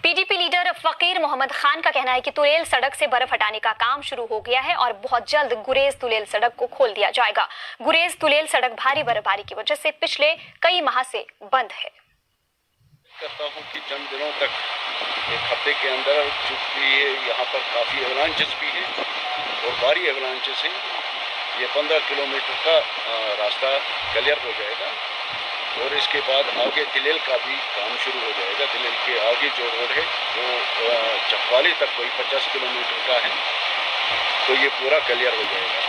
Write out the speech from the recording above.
PDP leader फकीर मोहम्मद खान का कहना है कि तुलेल सड़क से बर्फ हटाने का काम शुरू हो गया है और बहुत जल्द गुरेज तुलेल सड़क को खोल दिया जाएगा। गुरेज तुलेल सड़क भारी बर्फबारी की वजह से पिछले कई माह से बंद है। करता हूं कि चंद दिनों तक, एक हफ्ते के अंदर, चूंकि यहाँ पर काफ़ी एवलांचेस भी हैं और भारी एवलांचेस हैं, ये 15 किलोमीटर का रास्ता क्लियर हो जाएगा और इसके बाद आगे तिलेल का भी काम शुरू हो जाएगा। तिलेल के आगे जो रोड है वो चकवाली तक कोई 50 किलोमीटर का है, तो ये पूरा क्लियर हो जाएगा।